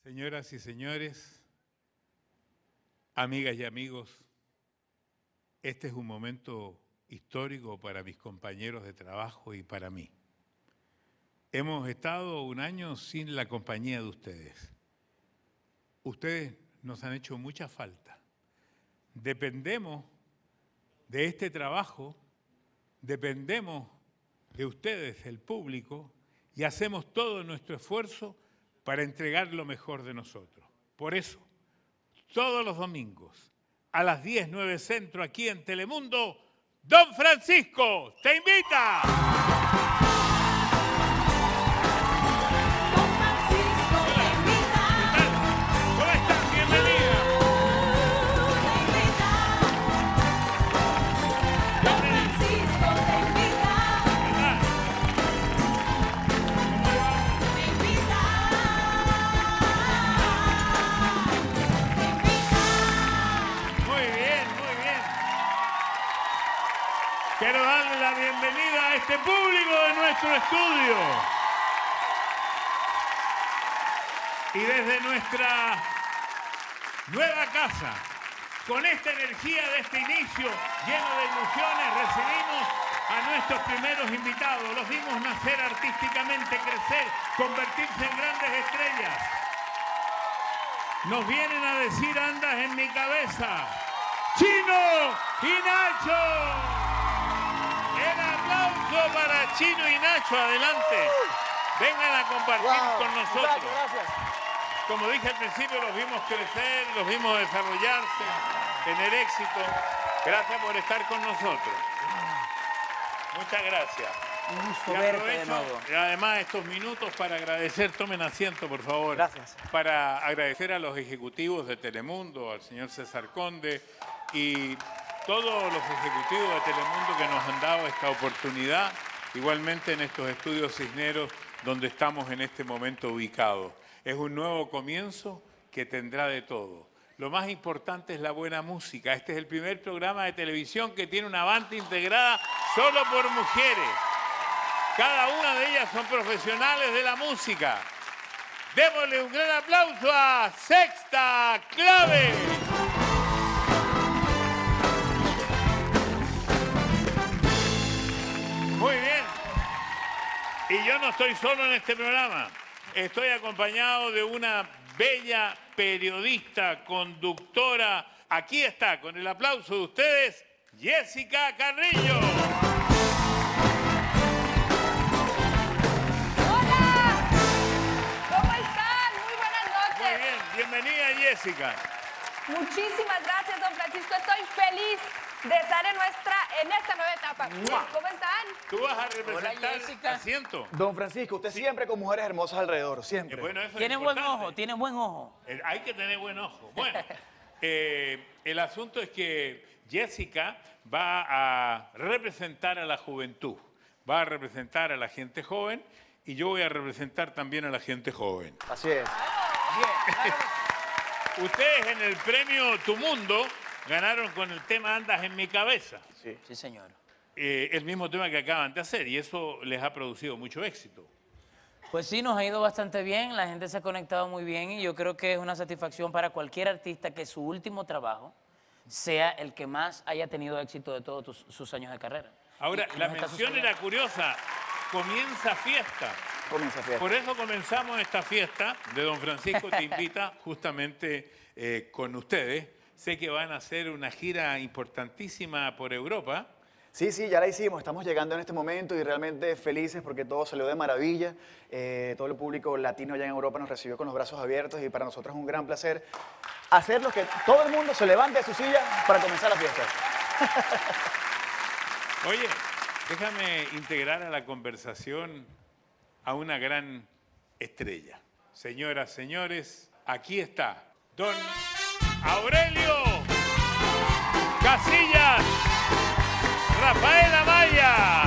Señoras y señores, amigas y amigos, este es un momento histórico para mis compañeros de trabajo y para mí. Hemos estado un año sin la compañía de ustedes. Ustedes nos han hecho mucha falta. Dependemos de este trabajo, dependemos de ustedes, el público, y hacemos todo nuestro esfuerzo para entregar lo mejor de nosotros. Por eso, todos los domingos, a las 10:09 Centro, aquí en Telemundo, Don Francisco te invita. Quiero darle la bienvenida a este público de nuestro estudio. Y desde nuestra nueva casa, con esta energía de este inicio lleno de ilusiones, recibimos a nuestros primeros invitados. Los vimos nacer artísticamente, crecer, convertirse en grandes estrellas. Nos vienen a decir: andas en mi cabeza, Chino y Nacho. El aplauso para Chino y Nacho, adelante. Vengan a compartir con nosotros. Gracias. Como dije al principio, los vimos crecer, los vimos desarrollarse, tener éxito. Gracias por estar con nosotros. Muchas gracias. Un gusto verte de nuevo. Además, estos minutos para agradecer, tomen asiento, por favor. Gracias. Para agradecer a los ejecutivos de Telemundo, al señor César Conde y todos los ejecutivos de Telemundo que nos han dado esta oportunidad, igualmente en estos estudios Cisneros, donde estamos en este momento ubicados. Es un nuevo comienzo que tendrá de todo. Lo más importante es la buena música. Este es el primer programa de televisión que tiene una banda integrada solo por mujeres. Cada una de ellas son profesionales de la música. Démosle un gran aplauso a Sexta Clave. Muy bien. Y yo no estoy solo en este programa. Estoy acompañado de una bella periodista, conductora. Aquí está, con el aplauso de ustedes, Jessica Carrillo. ¡Hola! ¿Cómo están? Muy buenas noches. Muy bien, bienvenida Jessica. Muchísimas gracias, don Francisco. Estoy feliz de estar en esta nueva etapa. ¿Cómo están? Tú vas a representar Jessica. asiento. Don Francisco, usted siempre con mujeres hermosas alrededor, siempre. Bueno, eso es Tiene buen importante. ojo, tiene buen ojo. Hay que tener buen ojo. Bueno, el asunto es que Jessica va a representar a la juventud, va a representar a la gente joven y yo voy a representar también a la gente joven. Así es. Ustedes en el premio Tu Mundo ganaron con el tema Andas en mi cabeza. Sí. Sí, señor. El mismo tema que acaban de hacer y eso les ha producido mucho éxito. Pues sí, nos ha ido bastante bien, la gente se ha conectado muy bien y yo creo que es una satisfacción para cualquier artista que su último trabajo sea el que más haya tenido éxito de todos sus años de carrera. Ahora, Y la nos está mención sucediendo. era curiosa. Comienza fiesta. Comienza fiesta. Por eso comenzamos esta fiesta de Don Francisco Te Invita justamente con ustedes. Sé que van a hacer una gira importantísima por Europa. Sí, ya la hicimos. Estamos llegando en este momento y realmente felices porque todo salió de maravilla. Todo el público latino allá en Europa nos recibió con los brazos abiertos y para nosotros es un gran placer hacer lo que todo el mundo se levante de su silla para comenzar la fiesta. Oye, déjame integrar a la conversación a una gran estrella. Señoras, señores, aquí está Don Aurelio Casillas, Rafael Amaya.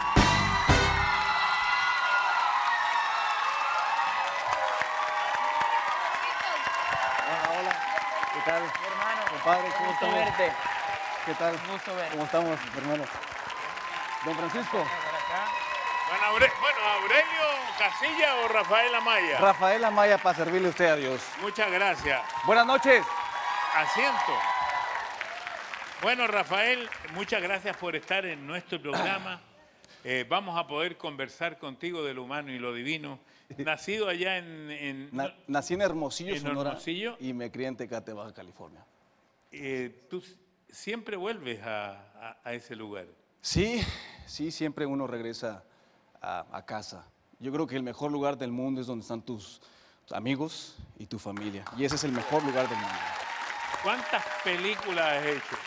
Hola, ¿qué tal? Mi hermano, Compadre, ¿cómo gusto estamos? verte. ¿Qué tal? Un gusto verte. ¿Cómo estamos, hermano? Don Francisco, Por acá. Bueno, Aurelio Casilla o Rafael Amaya. Rafael Amaya, para servirle a usted a Dios. Muchas gracias. Buenas noches. Asiento. Bueno, Rafael, muchas gracias por estar en nuestro programa. Vamos a poder conversar contigo de lo humano y lo divino. Nacido allá Nací en Hermosillo, en Sonora, Hermosillo. y me crié en Tecate, Baja California. Tú siempre vuelves a ese lugar. Sí, siempre uno regresa a casa. Yo creo que el mejor lugar del mundo es donde están tus amigos y tu familia. Y ese es el mejor lugar del mundo. ¿Cuántas películas has hecho?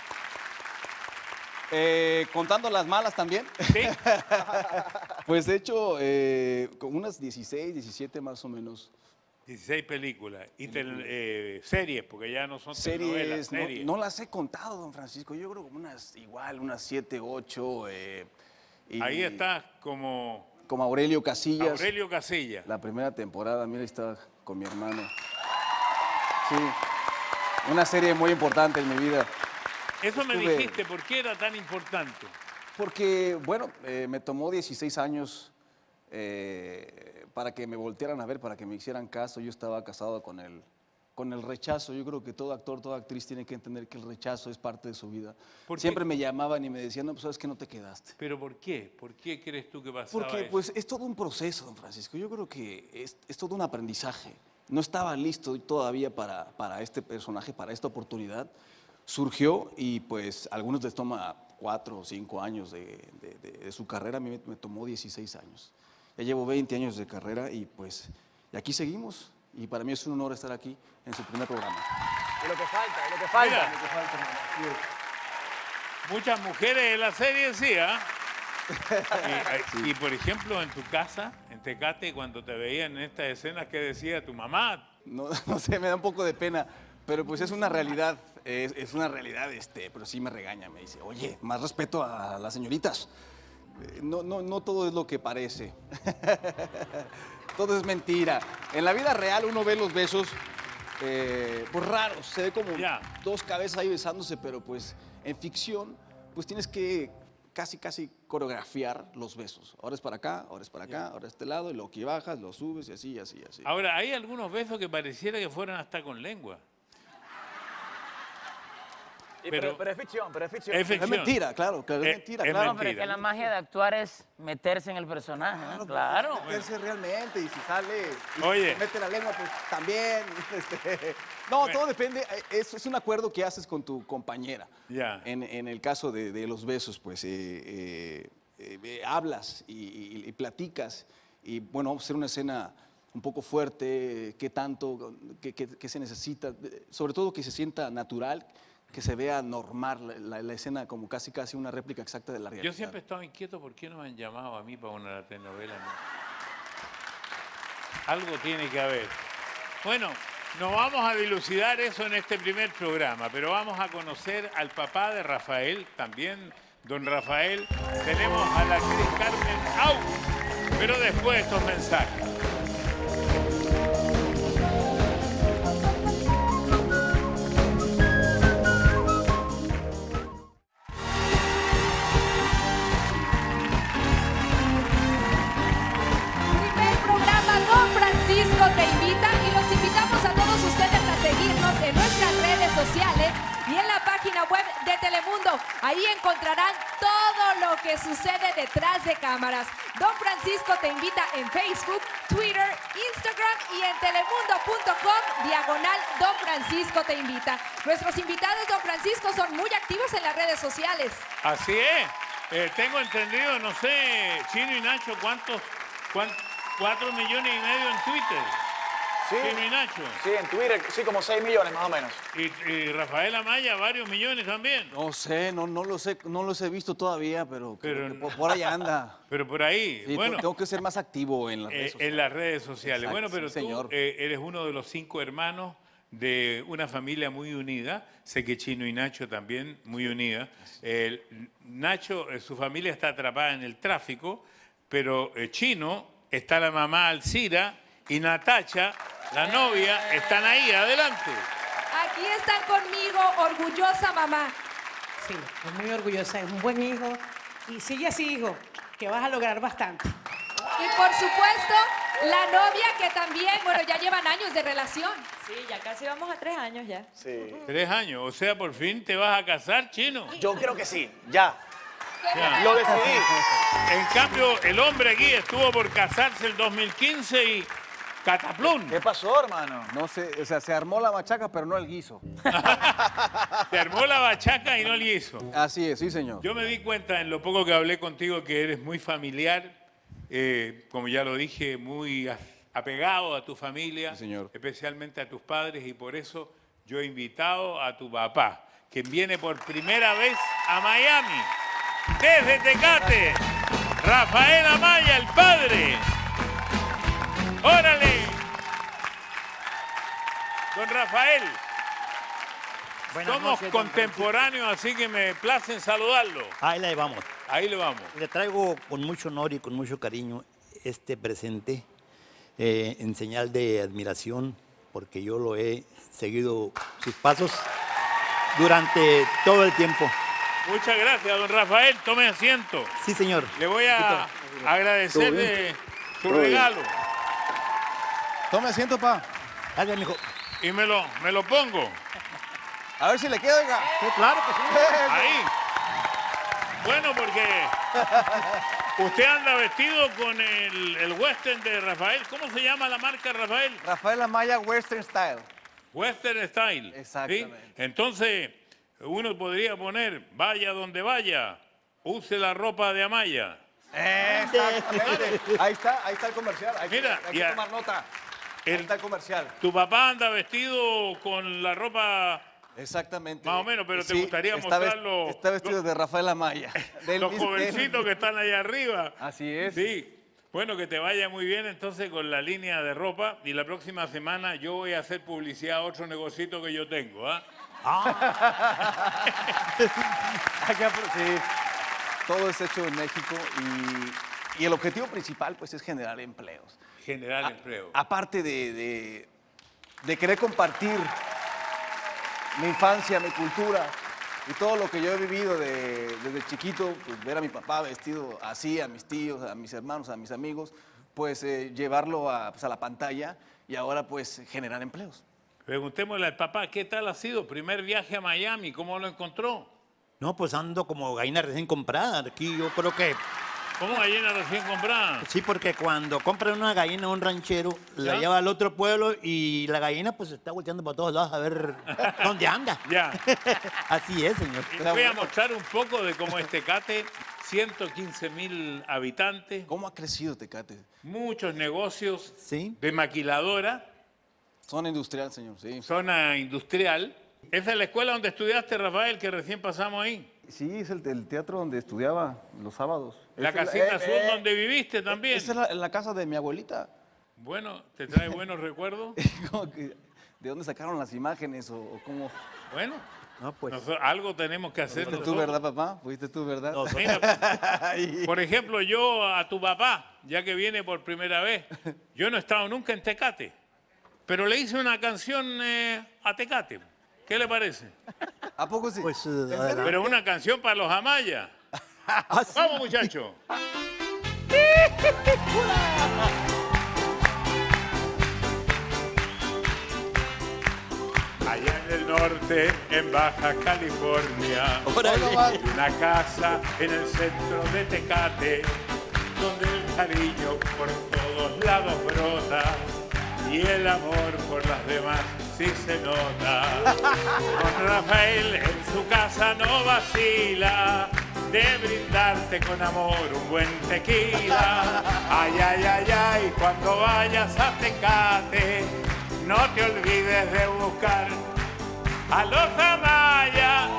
Contando las malas también. ¿Sí? Pues he hecho con unas 16, 17 más o menos. 16 películas. Y series, porque ya no son telenovelas, series. No las he contado, don Francisco. Yo creo como unas 7, 8. Ahí está como Aurelio Casillas. Aurelio Casilla. La primera temporada, mira, estaba con mi hermano. Sí, una serie muy importante en mi vida. Eso me dijiste, ¿por qué era tan importante? Porque, bueno, me tomó 16 años para que me voltearan a ver, para que me hicieran caso. Yo estaba casado con el rechazo. Yo creo que todo actor, toda actriz tiene que entender que el rechazo es parte de su vida. Siempre me llamaban y me decían, no, pues sabes que no te quedaste. ¿Pero por qué? ¿Por qué crees tú que pasaba Porque eso? pues es todo un proceso, don Francisco. Yo creo que es todo un aprendizaje. No estaba listo todavía para este personaje, para esta oportunidad. Surgió y pues a algunos les toma 4 o 5 años de su carrera. A mí me tomó 16 años. Ya llevo 20 años de carrera y pues y aquí seguimos. Y para mí es un honor estar aquí en su primer programa. Y lo que falta, y lo que falta. Mira. Lo que falta, hermano. Muchas mujeres en la serie sí, ¿ah? Y por ejemplo, en tu casa, en Tecate, cuando te veían en estas escenas, ¿qué decía tu mamá? No sé, me da un poco de pena, pero pues es una realidad. Es una realidad, pero sí me regaña. Me dice, oye, más respeto a las señoritas. No todo es lo que parece. Todo es mentira. En la vida real uno ve los besos pues raros, se ve como dos cabezas ahí besándose, pero pues en ficción pues tienes que casi coreografiar los besos. Ahora es para acá, ahora es para acá, ahora es este lado, y lo que bajas, lo subes y así. Ahora, hay algunos besos que pareciera que fueran hasta con lengua. Pero es ficción, pero es ficción. Es ficción. Es mentira, claro, es mentira, es claro. No, pero es que la magia de actuar es meterse en el personaje, ¿no? Claro. Meterse realmente, y si sale y Oye. se mete la lengua, pues también. No, todo depende, es un acuerdo que haces con tu compañera. Ya. En el caso de los besos, pues hablas y platicas, y bueno, vamos a hacer una escena un poco fuerte, qué tanto, qué se necesita, sobre todo que se sienta natural, que se vea normal la escena, como casi una réplica exacta de la realidad. Yo siempre he estado inquieto, ¿por qué no me han llamado a mí para una telenovela? Algo tiene que haber. Bueno, no vamos a dilucidar eso en este primer programa, pero vamos a conocer al papá de Rafael, también don Rafael. Tenemos a la actriz Carmen Aux, pero después de estos mensajes. Te invita y los invitamos a todos ustedes a seguirnos en nuestras redes sociales y en la página web de Telemundo. Ahí encontrarán todo lo que sucede detrás de cámaras. Don Francisco te invita en Facebook, Twitter, Instagram y en telemundo.com/Don Francisco te invita. Nuestros invitados, Don Francisco, son muy activos en las redes sociales. Así es. Tengo entendido, no sé, Chino y Nacho, ¿cuántos? 4,5 millones en Twitter. Sí. Chino y Nacho. Sí, en Twitter, sí, como 6 millones más o menos. Y Rafael Amaya, varios millones también. No sé, no los he visto todavía, pero creo que por ahí anda. Pero por ahí, Sí, bueno. tengo que ser más activo en las redes sociales. En las redes sociales. Exacto, Bueno, pero sí, señor. tú eres uno de los 5 hermanos de una familia muy unida. Sé que Chino y Nacho también muy unida. Nacho, su familia está atrapada en el tráfico, pero Chino, está la mamá Alcira y Natacha, la novia, están ahí, adelante. Aquí están conmigo, orgullosa mamá. Sí, es muy orgullosa, es un buen hijo. Y sigue así, hijo, que vas a lograr bastante. Y por supuesto, la novia que también, bueno, ya llevan años de relación. Sí, ya casi vamos a 3 años ya. Sí. 3 años, o sea, por fin te vas a casar, Chino. Yo creo que sí, ya. Ya. Lo decidí. En cambio, el hombre aquí estuvo por casarse el 2015 y cataplum. ¿Qué pasó, hermano? No sé, o sea, se armó la machaca, pero no el guiso. Te armó la bachaca y no le hizo. Así es, sí, señor. Yo me di cuenta en lo poco que hablé contigo que eres muy familiar, como ya lo dije, muy apegado a tu familia, Sí, señor. especialmente a tus padres, y por eso yo he invitado a tu papá, que viene por primera vez a Miami, desde Tecate, Rafael Amaya, el padre. ¡Órale! Don Rafael, Buenas somos noches, don contemporáneos, así que me place en saludarlo. Francisco. Ahí le vamos. Ahí le vamos. Le traigo con mucho honor y con mucho cariño este presente en señal de admiración, porque yo lo he seguido sus pasos durante todo el tiempo. Muchas gracias, don Rafael. Tome asiento. Sí, señor. Le voy a agradecerle su regalo. Tome asiento, pa. Dale, mijo. Y me lo pongo A ver si le queda, oiga. Sí, claro que sí. ahí. Bueno, porque usted anda vestido con el western de Rafael. ¿Cómo se llama la marca, Rafael? Rafael Amaya Western Style. Western Style. ¿sí? Exactamente. Entonces, uno podría poner, vaya donde vaya, use la ropa de Amaya. Exactamente. Ahí está el comercial. Mira, hay que ya. tomar nota. Ahí está el comercial. Tu papá anda vestido con la ropa Exactamente. más o menos, pero te gustaría está mostrarlo. Está vestido de Rafael Amaya. Los jovencitos que están allá arriba. Así es. Sí. Bueno, que te vaya muy bien entonces con la línea de ropa. Y la próxima semana yo voy a hacer publicidad a otro negocito que yo tengo. ¿Ah? Sí. Todo es hecho en México y el objetivo principal pues es generar empleos. Generar empleo. Aparte de querer compartir mi infancia, mi cultura y todo lo que yo he vivido desde chiquito, pues ver a mi papá vestido así, a mis tíos, a mis hermanos, a mis amigos, pues llevarlo a la pantalla y ahora pues generar empleos. Preguntémosle al papá, ¿qué tal ha sido? Primer viaje a Miami, ¿cómo lo encontró? No, pues ando como gallina recién comprada. Aquí yo creo que ¿Cómo gallina recién comprada? sí, porque cuando compran una gallina a un ranchero, la ¿Ya? lleva al otro pueblo y la gallina pues está volteando para todos lados a ver dónde anda. Ya. Así es, señor. Y les voy a mostrar un poco de cómo es Tecate, 115,000 habitantes, ¿Cómo ha crecido Tecate? muchos negocios Sí. de maquiladora, Zona industrial, señor, sí. zona industrial. ¿Esa es la escuela donde estudiaste, Rafael, que recién pasamos ahí? Sí, es el teatro donde estudiaba los sábados. La casita azul donde viviste también. Esa es la casa de mi abuelita. Bueno, ¿te trae buenos recuerdos? Como que, ¿de dónde sacaron las imágenes o cómo? Bueno, No, pues. algo tenemos que hacer ¿Fuiste tú, nosotros. verdad, papá? ¿Fuiste tú, verdad? No, Mira, por ejemplo, yo a tu papá, ya que viene por primera vez, yo no he estado nunca en Tecate, pero le hice una canción a Tecate. ¿Qué le parece? ¿A poco sí? Pues, adelante. Pero una canción para los Amaya. Ah, sí. Vamos, muchachos. Allá en el norte, en Baja California, Órale. hay una casa en el centro de Tecate, donde el cariño por todos lados brota y el amor por las demás sí se nota. Don Rafael en su casa no vacila de brindarte con amor un buen tequila. Ay, ay, ay, ay, cuando vayas a Tecate, no te olvides de buscar a los Amaya.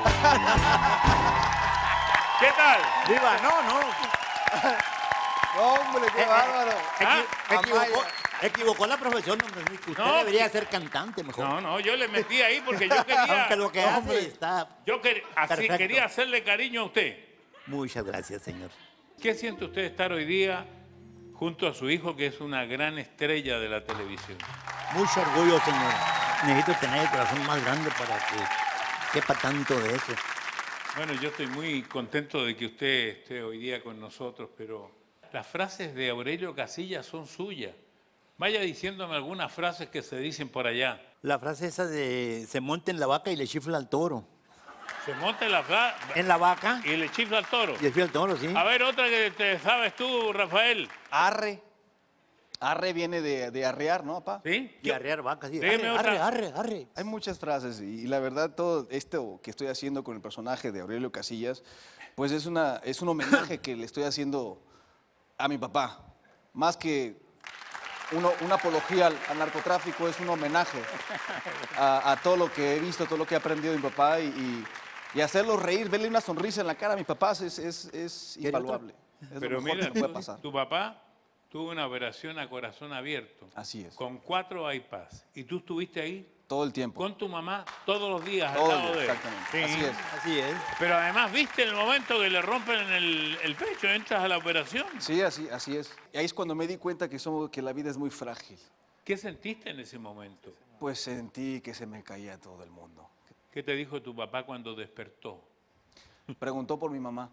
¿Qué tal? Viva, no. ¡Hombre, qué bárbaro! Ah, Equivocó la profesión, don Francisco. Usted No, debería ser cantante mejor. No, yo le metí ahí porque yo quería. Aunque lo que hace está... Así quería hacerle cariño a usted. Muchas gracias, señor. ¿Qué siente usted estar hoy día junto a su hijo, que es una gran estrella de la televisión? Mucho orgullo, señor. Necesito tener el corazón más grande para que quepa tanto de eso. Bueno, yo estoy muy contento de que usted esté hoy día con nosotros, pero las frases de Aurelio Casillas son suyas. Vaya diciéndome algunas frases que se dicen por allá. La frase esa de se monta en la vaca y le chifla al toro. Se monta En la vaca y le chifla al toro. y le chifla al toro, sí. A ver, otra que te sabes tú, Rafael. Arre. Arre viene de arrear, ¿no, papá? ¿Sí? Y arrear vacas, sí. Dígame Arre, otra. arre, arre, arre. Hay muchas frases y la verdad todo esto que estoy haciendo con el personaje de Aurelio Casillas, pues es un homenaje que le estoy haciendo a mi papá. Más que una apología al narcotráfico, es un homenaje a todo lo que he visto, todo lo que he aprendido de mi papá y hacerlo reír, verle una sonrisa en la cara a mi papá es invaluable. Es Pero lo mejor mira, que me puede pasar. tu papá tuvo una operación a corazón abierto. Así es. Con 4 bypass. ¿Y tú estuviste ahí Todo el tiempo. con tu mamá todos los días Todo al el lado día, de él? exactamente. Sí. Así es. Así es. Pero además, ¿viste el momento que le rompen el pecho? ¿Entras a la operación? Sí, así es. Y ahí es cuando me di cuenta que la vida es muy frágil. ¿Qué sentiste en ese momento? Pues sentí que se me caía todo el mundo. ¿Qué te dijo tu papá cuando despertó? Preguntó por mi mamá.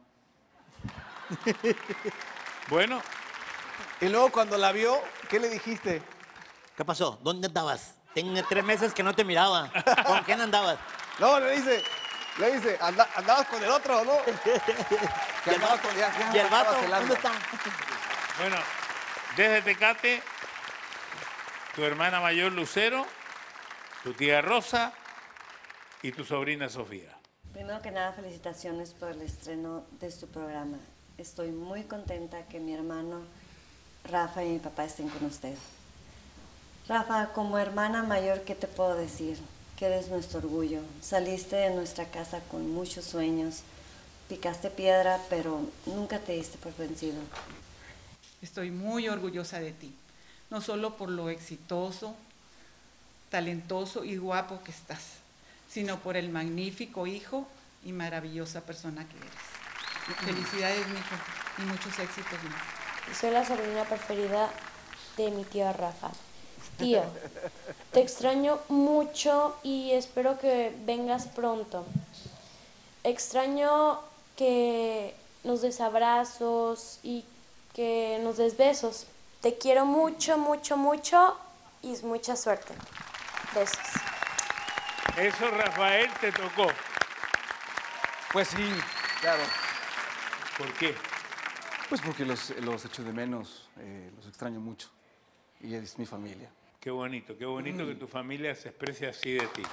Bueno, Y luego cuando la vio, ¿qué le dijiste? ¿Qué pasó? ¿Dónde andabas? Tengo 3 meses que no te miraba. ¿Con quién andabas? No, le dice, andabas con el otro, ¿no? Que andabas con ¿Y el estaba vato? celando. ¿Dónde está? bueno, desde Tecate, tu hermana mayor Lucero, tu tía Rosa y tu sobrina Sofía. Primero que nada, felicitaciones por el estreno de su programa. Estoy muy contenta que mi hermano Rafa y mi papá estén con usted. Rafa, como hermana mayor, ¿qué te puedo decir? Que eres nuestro orgullo. Saliste de nuestra casa con muchos sueños, picaste piedra, pero nunca te diste por vencido. Estoy muy orgullosa de ti, no solo por lo exitoso, talentoso y guapo que estás, sino por el magnífico hijo y maravillosa persona que eres. Felicidades, mijo, y muchos éxitos más. Soy la sobrina preferida de mi tío Rafa. Tío, te extraño mucho y espero que vengas pronto. Extraño que nos des abrazos y que nos des besos. Te quiero mucho, mucho, mucho y mucha suerte. Besos. Eso, Rafael, te tocó. Pues sí, claro. ¿Por qué? Pues porque los echo de menos, los extraño mucho. Y es mi familia. Qué bonito que tu familia se exprese así de ti.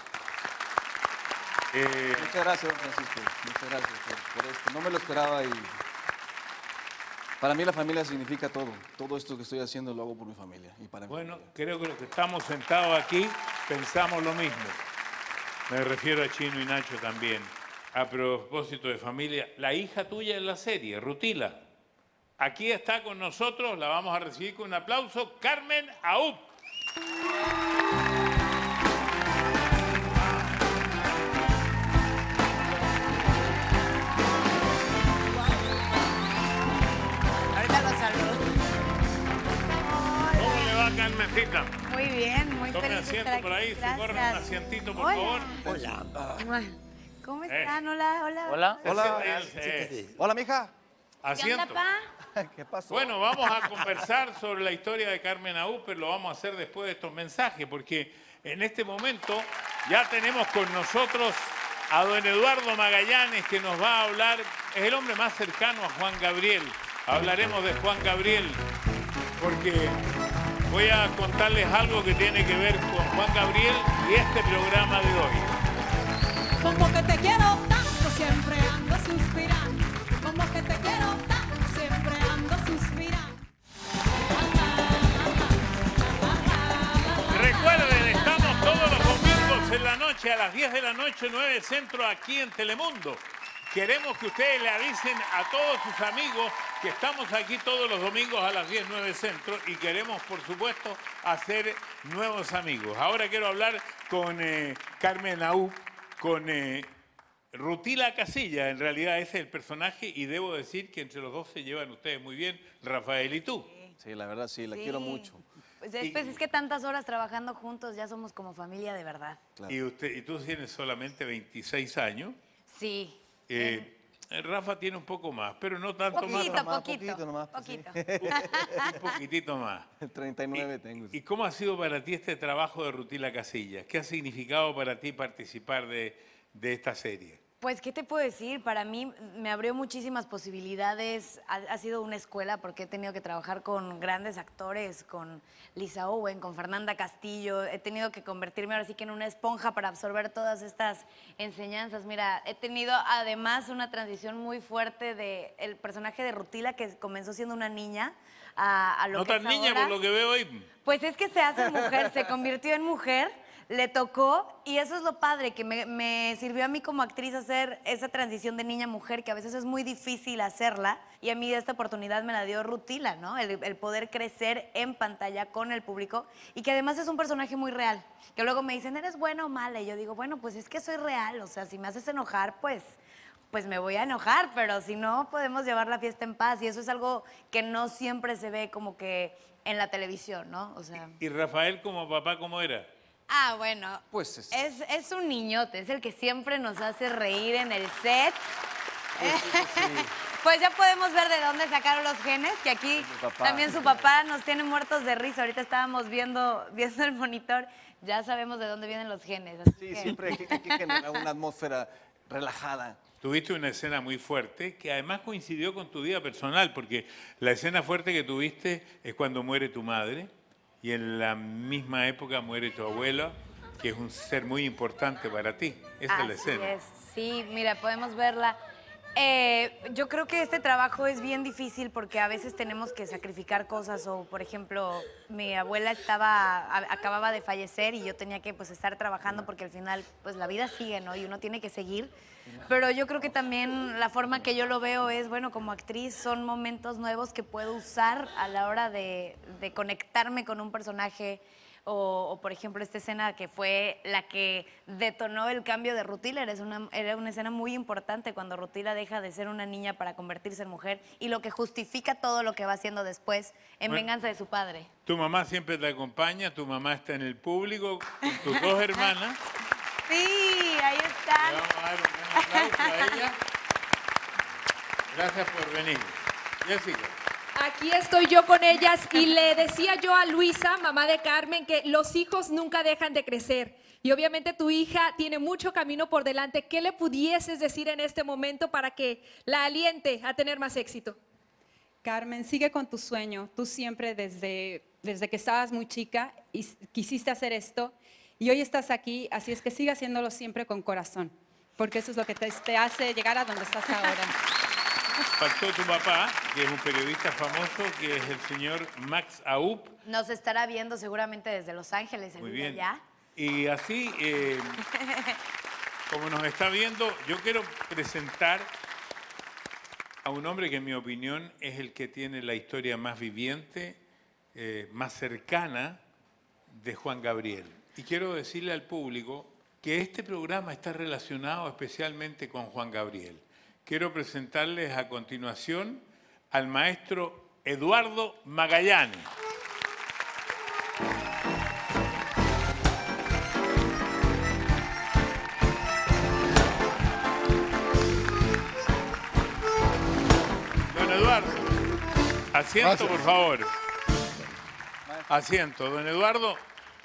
Muchas gracias, don Francisco. Muchas gracias por esto. No me lo esperaba y para mí la familia significa todo. Todo esto que estoy haciendo lo hago por mi familia y para mi Bueno, familia. creo que los que estamos sentados aquí pensamos lo mismo. Me refiero a Chino y Nacho también. A propósito de familia, la hija tuya en la serie, Rutila. Aquí está con nosotros, la vamos a recibir con un aplauso, Carmen Aub. Ahorita los saludo. ¿Cómo le va, Carmencita? Muy bien, muy Tome feliz de asiento estar por aquí. ahí, se corre un Gracias. asientito, por Hola. favor. Hola. ¿Cómo están? Hola, hola. Hola. Hola. Sí. Hola, mija. ¿Qué onda, Asiento. pa? ¿Qué pasó? Bueno, vamos a conversar sobre la historia de Carmen Aub, pero lo vamos a hacer después de estos mensajes, porque en este momento ya tenemos con nosotros a don Eduardo Magallanes, que nos va a hablar, es el hombre más cercano a Juan Gabriel. Hablaremos de Juan Gabriel, porque voy a contarles algo que tiene que ver con Juan Gabriel y este programa de hoy. Como que te quiero tanto, siempre ando suspirando. Como que te quiero tanto, siempre ando suspirando. Recuerden, estamos todos los domingos en la noche, a las 10 de la noche, 9 Centro, aquí en Telemundo. Queremos que ustedes le avisen a todos sus amigos que estamos aquí todos los domingos a las 10, 9 Centro y queremos, por supuesto, hacer nuevos amigos. Ahora quiero hablar con Carmen Aub, con Rutila Casilla. En realidad ese es el personaje y debo decir que entre los dos se llevan ustedes muy bien, Rafael y tú. Sí, la verdad sí, la Sí. quiero mucho. Pues es que tantas horas trabajando juntos ya somos como familia de verdad. Claro. Y tú tienes solamente 26 años. Sí. Rafa tiene un poco más, pero no tanto Poquito, más. poquito. nomás, pues, sí. Un poquitito más. 39 tengo. ¿Y cómo ha sido para ti este trabajo de Rutila Casillas? ¿Qué ha significado para ti participar de esta serie? Pues, ¿qué te puedo decir? Para mí me abrió muchísimas posibilidades. Ha sido una escuela porque he tenido que trabajar con grandes actores, con Lisa Owen, con Fernanda Castillo. He tenido que convertirme ahora sí que en una esponja para absorber todas estas enseñanzas. Mira, he tenido además una transición muy fuerte del personaje de Rutila, que comenzó siendo una niña, a lo No que es tan niña ahora. por lo que veo hoy. Pues es que se hace mujer, se convirtió en mujer, le tocó, y eso es lo padre, que me sirvió a mí como actriz hacer esa transición de niña a mujer, que a veces es muy difícil hacerla, y a mí esta oportunidad me la dio Rutila, ¿no? El poder crecer en pantalla con el público, y que además es un personaje muy real, que luego me dicen, ¿eres buena o mala? Y yo digo, bueno, pues es que soy real, o sea, si me haces enojar, pues me voy a enojar, pero si no, podemos llevar la fiesta en paz, y eso es algo que no siempre se ve como que en la televisión, ¿no? O sea... ¿Y Rafael como papá cómo era? Ah, bueno, Pues es un niñote, es el que siempre nos hace reír en el set. Pues ya podemos ver de dónde sacaron los genes, que aquí también su papá nos tiene muertos de risa. Ahorita estábamos viendo el monitor, ya sabemos de dónde vienen los genes. Sí, siempre hay que generar una atmósfera relajada. Tuviste una escena muy fuerte que además coincidió con tu vida personal, porque la escena fuerte que tuviste es cuando muere tu madre y en la misma época muere tu abuelo, que es un ser muy importante para ti. Esa es la escena. Así es, sí, mira, podemos verla. Yo creo que este trabajo es bien difícil porque a veces tenemos que sacrificar cosas o, por ejemplo, mi abuela acababa de fallecer y yo tenía que pues estar trabajando porque al final pues la vida sigue, ¿no? Y uno tiene que seguir. Pero yo creo que también la forma que yo lo veo es, bueno, como actriz son momentos nuevos que puedo usar a la hora de conectarme con un personaje. O, por ejemplo, esta escena que fue la que detonó el cambio de Rutila. Era una escena muy importante cuando Rutila deja de ser una niña para convertirse en mujer y lo que justifica todo lo que va haciendo después en venganza de su padre. Tu mamá siempre te acompaña, tu mamá está en el público, con tus dos hermanas. Sí, ahí están. Le vamos a dar un aplauso a ella. Gracias por venir. Jessica. Aquí estoy yo con ellas y le decía yo a Luisa, mamá de Carmen, que los hijos nunca dejan de crecer. Y obviamente tu hija tiene mucho camino por delante. ¿Qué le pudieses decir en este momento para que la aliente a tener más éxito? Carmen, sigue con tu sueño. Tú siempre desde que estabas muy chica y quisiste hacer esto y hoy estás aquí, así es que sigue haciéndolo siempre con corazón, porque eso es lo que te hace llegar a donde estás ahora. Faltó tu papá, que es un periodista famoso, que es el señor Max Aup. Nos estará viendo seguramente desde Los Ángeles, Muy el día bien. ya. Y así, como nos está viendo, yo quiero presentar a un hombre que en mi opinión es el que tiene la historia más viviente, más cercana de Juan Gabriel. Y quiero decirle al público que este programa está relacionado especialmente con Juan Gabriel. Quiero presentarles a continuación al maestro Eduardo Magallanes. Don Eduardo, asiento por favor. Asiento. Don Eduardo,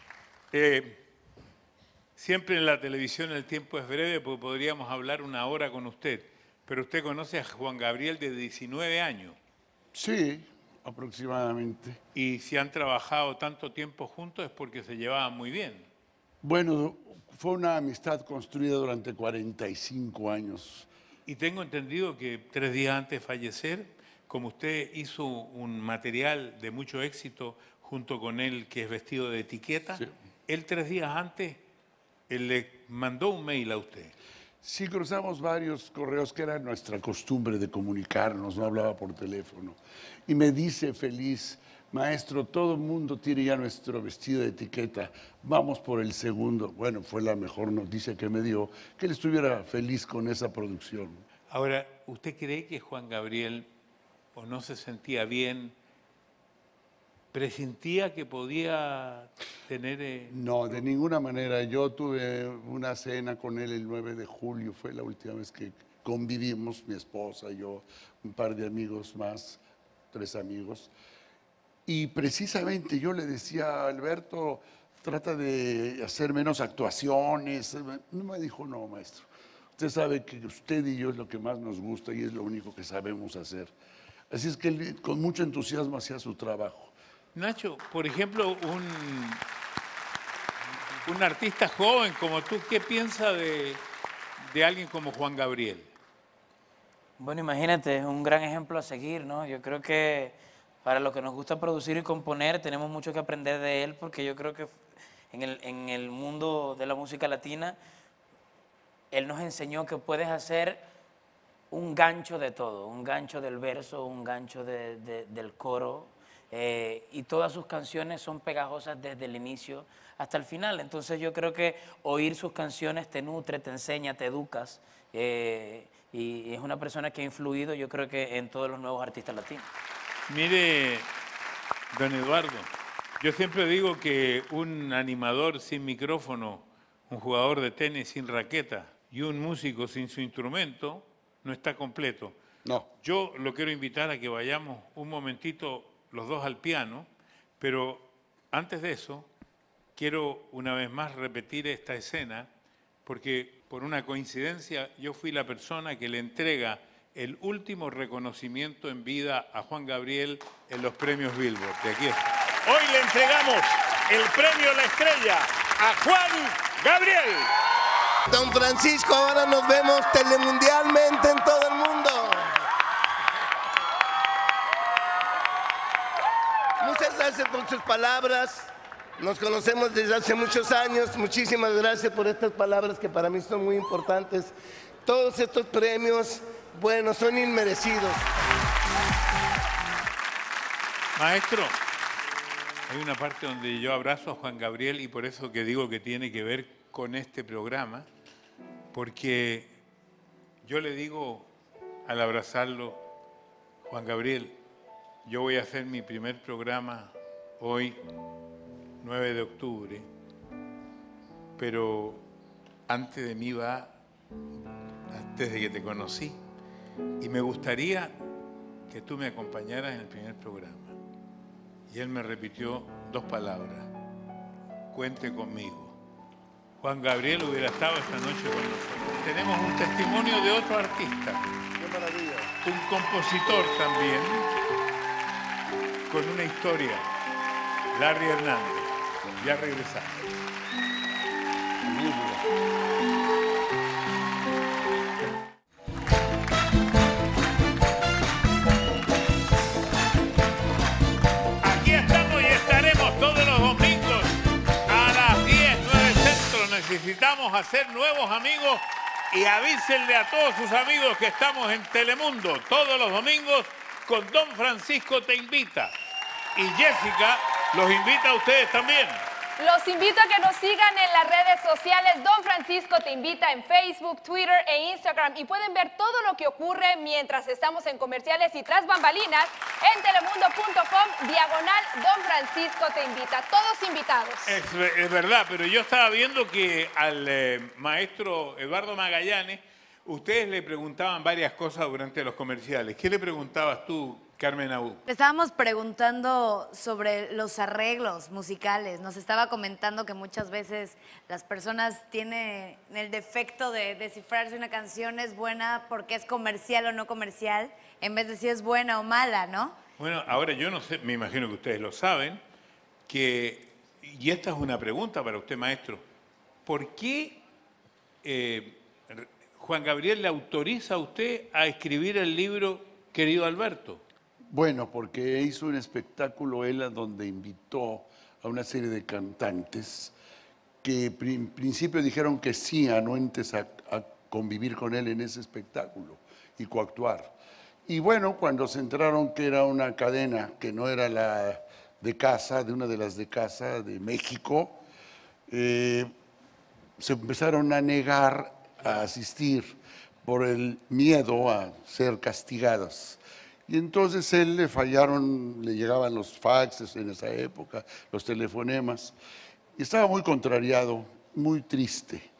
siempre en la televisión el tiempo es breve porque podríamos hablar una hora con usted. Pero usted conoce a Juan Gabriel de 19 años. Sí, aproximadamente. Y si han trabajado tanto tiempo juntos es porque se llevaban muy bien. Bueno, fue una amistad construida durante 45 años. Y tengo entendido que 3 días antes de fallecer, como usted hizo un material de mucho éxito junto con él, que es Vestido de Etiqueta, sí. Él 3 días antes, él le mandó un mail a usted. Sí, cruzamos varios correos, que era nuestra costumbre de comunicarnos, no hablaba por teléfono. Y me dice feliz, maestro, todo el mundo tiene ya nuestro Vestido de Etiqueta, vamos por el segundo. Bueno, fue la mejor noticia que me dio, que él estuviera feliz con esa producción. Ahora, ¿usted cree que Juan Gabriel o no se sentía bien, presentía que podía tener... No, de ninguna manera. Yo tuve una cena con él el 9 de julio, fue la última vez que convivimos, mi esposa, yo, un par de amigos más, 3 amigos. Y precisamente yo le decía a Alberto, trata de hacer menos actuaciones. No me dijo, no, maestro. Usted sabe que usted y yo es lo que más nos gusta y es lo único que sabemos hacer. Así es que él con mucho entusiasmo hacía su trabajo. Nacho, por ejemplo, un artista joven como tú, ¿qué piensa de alguien como Juan Gabriel? Bueno, imagínate, es un gran ejemplo a seguir, ¿no? Yo creo que para los que nos gusta producir y componer tenemos mucho que aprender de él, porque yo creo que en el mundo de la música latina, él nos enseñó que puedes hacer un gancho de todo, un gancho del verso, un gancho del coro, y todas sus canciones son pegajosas desde el inicio hasta el final. Entonces yo creo que oír sus canciones te nutre, te enseña, te educas, y es una persona que ha influido, yo creo que en todos los nuevos artistas latinos. Mire, don Eduardo, yo siempre digo que un animador sin micrófono, un jugador de tenis sin raqueta y un músico sin su instrumento no está completo. No. Yo lo quiero invitar a que vayamos un momentito los dos al piano, pero antes de eso quiero una vez más repetir esta escena porque por una coincidencia yo fui la persona que le entrega el último reconocimiento en vida a Juan Gabriel en los premios Billboard. De aquí está. Hoy le entregamos el premio La Estrella a Juan Gabriel. Don Francisco, ahora nos vemos telemundialmente en todo el mundo. Muchas gracias por sus palabras. Nos conocemos desde hace muchos años. Muchísimas gracias por estas palabras que para mí son muy importantes. Todos estos premios, bueno, son inmerecidos. Maestro, hay una parte donde yo abrazo a Juan Gabriel y por eso que digo que tiene que ver con este programa, porque yo le digo al abrazarlo, Juan Gabriel, yo voy a hacer mi primer programa hoy, 9 de octubre, pero antes de mí va, desde que te conocí, y me gustaría que tú me acompañaras en el primer programa. Y él me repitió 2 palabras, cuente conmigo. Juan Gabriel hubiera estado esta noche con nosotros. Tenemos un testimonio de otro artista. ¡Qué maravilla! Un compositor también, con una historia, Larry Hernández. Ya regresamos. Aquí estamos y estaremos todos los domingos a las 10, 9 centro. Necesitamos hacer nuevos amigos y avísenle a todos sus amigos que estamos en Telemundo todos los domingos con Don Francisco Te Invita. Y Jessica los invita a ustedes también. Los invito a que nos sigan en las redes sociales. Don Francisco Te Invita en Facebook, Twitter e Instagram. Y pueden ver todo lo que ocurre mientras estamos en comerciales y tras bambalinas en telemundo.com/Don Francisco Te Invita. Todos invitados. Es verdad, pero yo estaba viendo que al maestro Eduardo Magallanes, ustedes le preguntaban varias cosas durante los comerciales. ¿Qué le preguntabas tú, Carmen Aú? Le estábamos preguntando sobre los arreglos musicales. Nos estaba comentando que muchas veces las personas tienen el defecto de descifrar si una canción es buena porque es comercial o no comercial, en vez de si es buena o mala, ¿no? Bueno, ahora yo no sé, me imagino que ustedes lo saben, y esta es una pregunta para usted, maestro. ¿Por qué Juan Gabriel le autoriza a usted a escribir el libro Querido Alberto? Bueno, porque hizo un espectáculo él donde invitó a una serie de cantantes que en principio dijeron que sí, anuentes a convivir con él en ese espectáculo y coactuar. Y bueno, cuando se enteraron que era una cadena que no era la de casa, de una de las de casa de México, se empezaron a negar a asistir por el miedo a ser castigados. Y entonces él le fallaron, le llegaban los faxes en esa época, los telefonemas, y estaba muy contrariado, muy triste.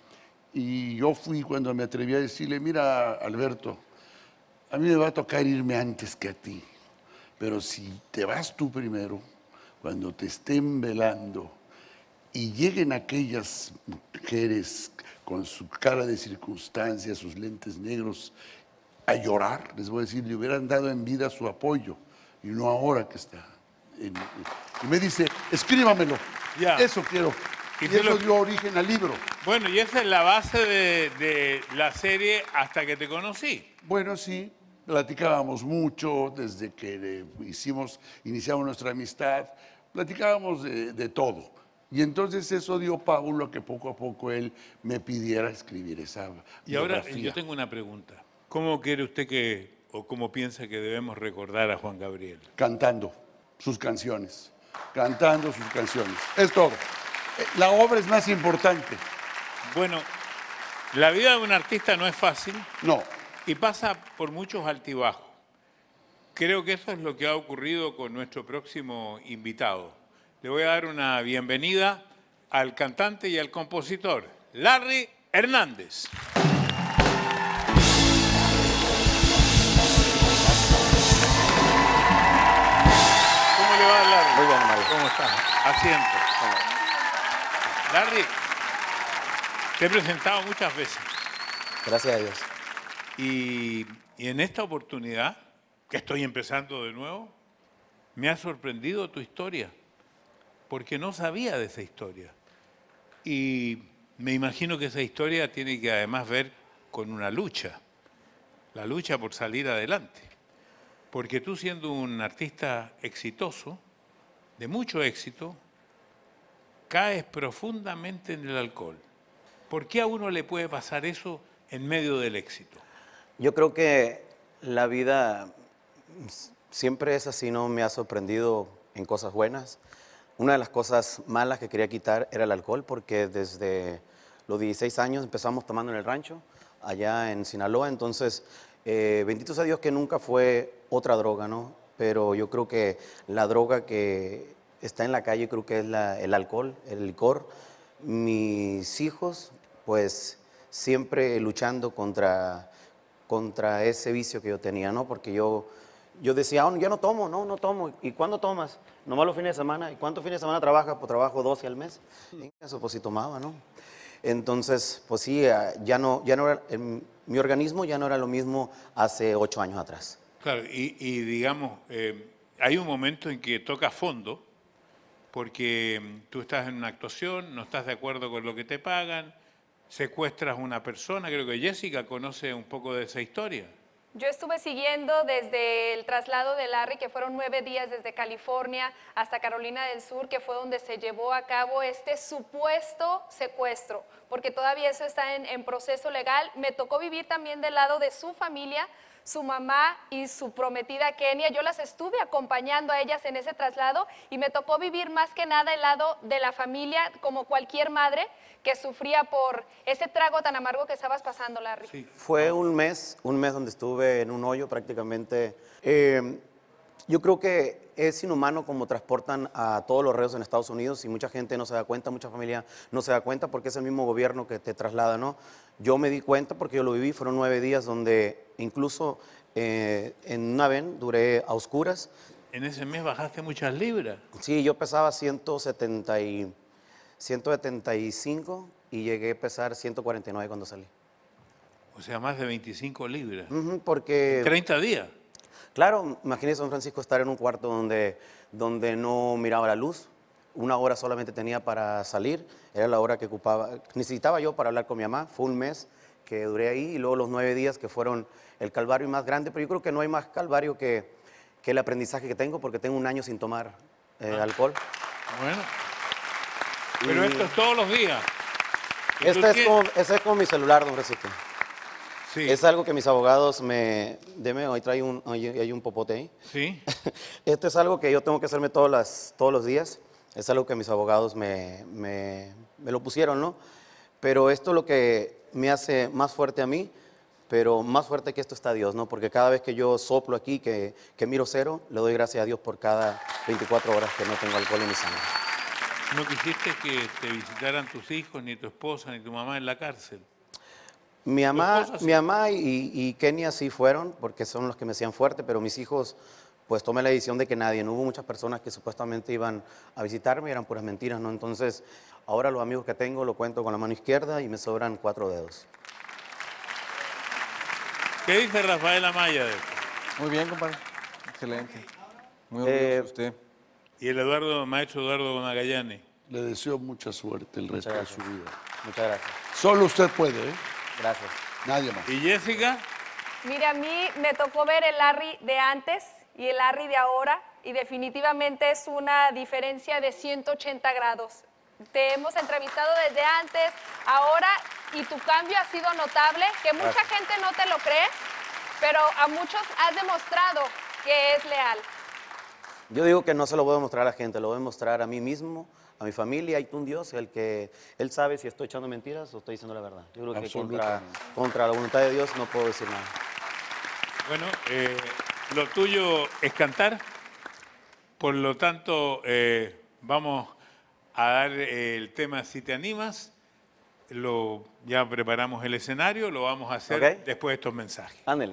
Y yo fui cuando me atreví a decirle, mira, Alberto, a mí me va a tocar irme antes que a ti, pero si te vas tú primero, cuando te estén velando y lleguen aquellas mujeres con su cara de circunstancia, sus lentes negros, a llorar, les voy a decir, le hubieran dado en vida su apoyo y no ahora que está. Y me dice, escríbamelo, eso quiero. Y eso dio origen al libro. Bueno, y esa es la base de la serie Hasta que te conocí. Bueno, sí, platicábamos mucho desde que iniciamos nuestra amistad, platicábamos de todo. Y entonces eso dio paulo a que poco a poco él me pidiera escribir esa Y ahora biografía. yo tengo una pregunta. ¿Cómo quiere usted o cómo piensa que debemos recordar a Juan Gabriel? Cantando sus canciones, cantando sus canciones. Es todo. La obra es más importante. Bueno, la vida de un artista no es fácil. No. Y pasa por muchos altibajos. Creo que eso es lo que ha ocurrido con nuestro próximo invitado. Le voy a dar una bienvenida al cantante y al compositor, Larry Hernández. ¿Cómo le va, Larry? Muy bien, Mario. ¿Cómo está? Asiento. Larry, te he presentado muchas veces. Gracias a Dios. Y en esta oportunidad, que estoy empezando de nuevo, me ha sorprendido tu historia, porque no sabía de esa historia. Y me imagino que esa historia tiene que además ver con una lucha, la lucha por salir adelante. Porque tú siendo un artista exitoso, de mucho éxito, caes profundamente en el alcohol. ¿Por qué a uno le puede pasar eso en medio del éxito? Yo creo que la vida siempre es así, ¿no? Me ha sorprendido en cosas buenas. Una de las cosas malas que quería quitar era el alcohol, porque desde los 16 años empezamos tomando en el rancho, allá en Sinaloa. Entonces, bendito sea Dios que nunca fue otra droga, ¿no? Pero yo creo que la droga que está en la calle, creo que es el alcohol, el licor. Mis hijos, pues, siempre luchando contra ese vicio que yo tenía, ¿no? Porque yo decía, oh, ya no tomo, no tomo. ¿Y cuándo tomas? Nomás los fines de semana. ¿Y cuántos fines de semana trabajas? Pues trabajo 12 al mes. Eso pues sí tomaba, ¿no? Entonces, pues sí, ya no era, mi organismo ya no era lo mismo hace 8 años atrás. Claro, y digamos, hay un momento en que toca fondo, porque tú estás en una actuación, no estás de acuerdo con lo que te pagan, secuestras a una persona, creo que Jessica conoce un poco de esa historia. Yo estuve siguiendo desde el traslado de Larry, que fueron 9 días desde California hasta Carolina del Sur, que fue donde se llevó a cabo este supuesto secuestro, porque todavía eso está en proceso legal. Me tocó vivir también del lado de su familia, su mamá y su prometida Kenia. Yo las estuve acompañando a ellas en ese traslado y me tocó vivir más que nada el lado de la familia, como cualquier madre que sufría por ese trago tan amargo que estabas pasando, Larry. Sí. Fue un mes donde estuve en un hoyo prácticamente. Yo creo que es inhumano como transportan a todos los reos en Estados Unidos y mucha gente no se da cuenta, mucha familia no se da cuenta porque es el mismo gobierno que te traslada, ¿no? Yo me di cuenta porque yo lo viví, fueron 9 días donde incluso en una ven duré a oscuras. En ese mes bajaste muchas libras. Sí, yo pesaba 175 y llegué a pesar 149 cuando salí. O sea, más de 25 libras. Porque... 30 días. Claro, imagínese, don Francisco, estar en un cuarto donde no miraba la luz. 1 hora solamente tenía para salir, era la hora que necesitaba yo para hablar con mi mamá. Fue un mes que duré ahí y luego los 9 días que fueron el calvario más grande, pero yo creo que no hay más calvario que el aprendizaje que tengo porque tengo 1 año sin tomar alcohol. Bueno, pero esto es todos los días. Este es como mi celular, don Francisco. Sí. Es algo que mis abogados deme, hoy trae hay un popote ahí. Sí. Esto es algo que yo tengo que hacerme todos los días. Es algo que mis abogados me lo pusieron, ¿no? Pero esto es lo que me hace más fuerte a mí, pero más fuerte que esto está Dios, ¿no? Porque cada vez que yo soplo aquí, que miro cero, le doy gracias a Dios por cada 24 horas que no tengo alcohol en mi sangre. ¿No quisiste que te visitaran tus hijos, ni tu esposa, ni tu mamá en la cárcel? Mi mamá, esposa sí. mi mamá y Kenia sí fueron, porque son los que me hacían fuerte, pero mis hijos, pues tomé la decisión de que nadie, no hubo muchas personas que supuestamente iban a visitarme, eran puras mentiras, ¿no? Entonces, ahora los amigos que tengo lo cuento con la mano izquierda y me sobran 4 dedos. ¿Qué dice Rafael Amaya de esto? Muy bien, compadre. Excelente. Muy orgulloso de usted. Y el maestro Eduardo Magallanes. Le deseo mucha suerte el resto de su vida. Muchas gracias. Solo usted puede, ¿eh? Gracias. Nadie más. ¿Y Jessica? Mire, a mí me tocó ver el Larry de antes y el Larry de ahora, y definitivamente es una diferencia de 180 grados. Te hemos entrevistado desde antes, ahora, y tu cambio ha sido notable, que mucha Gracias. gente no te lo cree, pero a muchos has demostrado que es leal. Yo digo que no se lo voy a mostrar a la gente, lo voy a mostrar a mí mismo, a mi familia, hay un Dios, Él sabe si estoy echando mentiras o estoy diciendo la verdad. Yo creo que contra la voluntad de Dios no puedo decir nada. Bueno, lo tuyo es cantar, por lo tanto vamos a dar el tema Si te animas, ya preparamos el escenario, lo vamos a hacer Ok. después de estos mensajes. Ándale.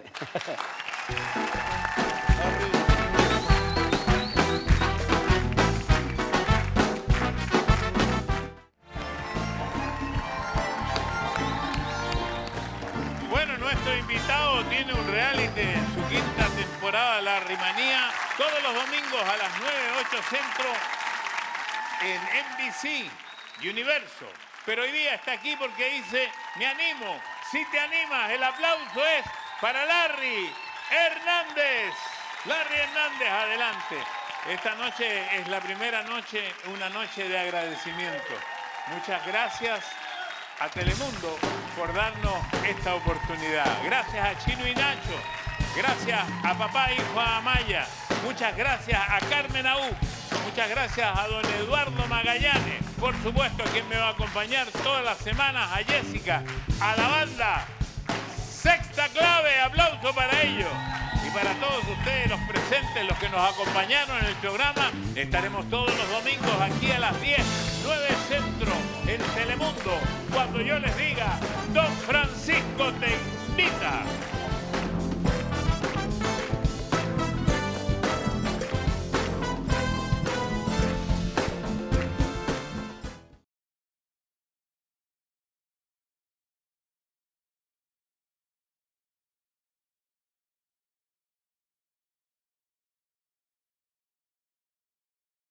Bueno, nuestro invitado tiene un reality en su quinta temporada, La Rimanía, todos los domingos a las 9, 8 centro en NBC, Universo. Pero hoy día está aquí porque dice, me animo, si te animas, el aplauso es para Larry Hernández. Larry Hernández, adelante. Esta noche es la primera noche, una noche de agradecimiento. Muchas gracias a Telemundo por darnos esta oportunidad. Gracias a Chino y Nacho. Gracias a papá hijo Amaya. Muchas gracias a Carmen Aú. Muchas gracias a don Eduardo Magallanes. Por supuesto, quien me va a acompañar todas las semanas, a Jessica, a la banda Sexta Clave. Aplauso para ellos. Y para todos ustedes, los presentes, los que nos acompañaron en el programa, estaremos todos los domingos aquí a las 10, 9 centro, en Telemundo. Cuando yo les diga, Don Francisco te invita.